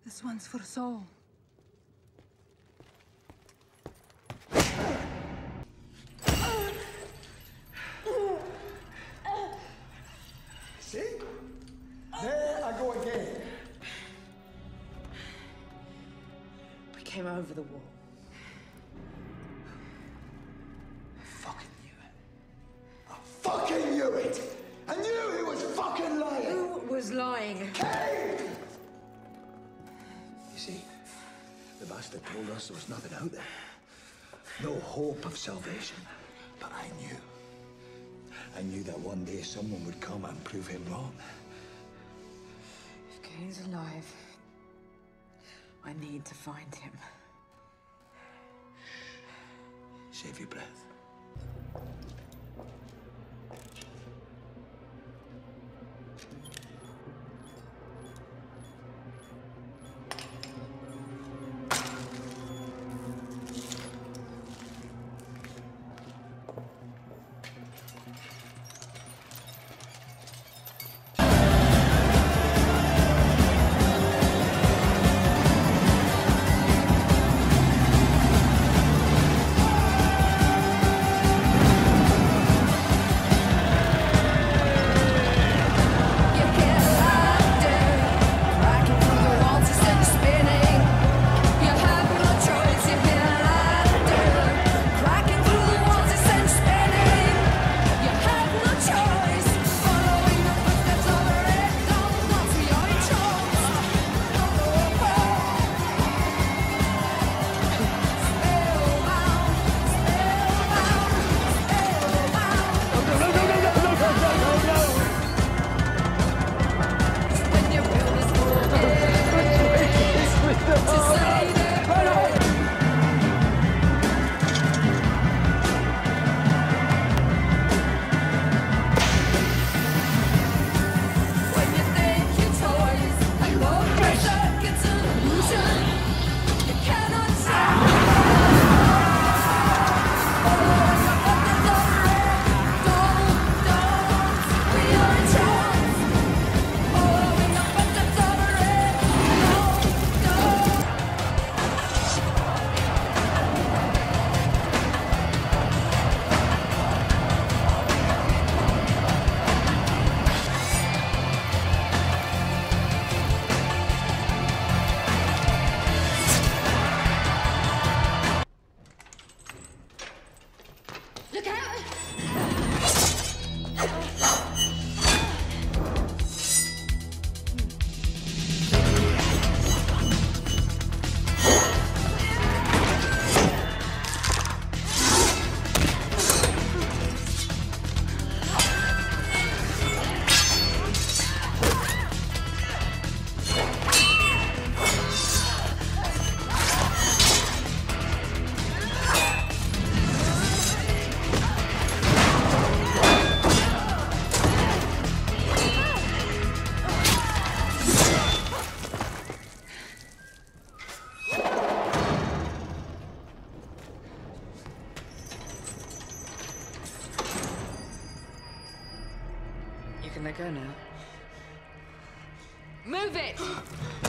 This one's for Saul. See? There I go again. We came over the wall. I fucking knew it. I fucking knew it! I knew he was fucking lying! Who was lying? Kane! You see, the bastard told us there was nothing out there. No hope of salvation. But I knew. I knew that one day someone would come and prove him wrong. If Kane's alive, I need to find him. Save your breath. Look out! You can let go now. Move it!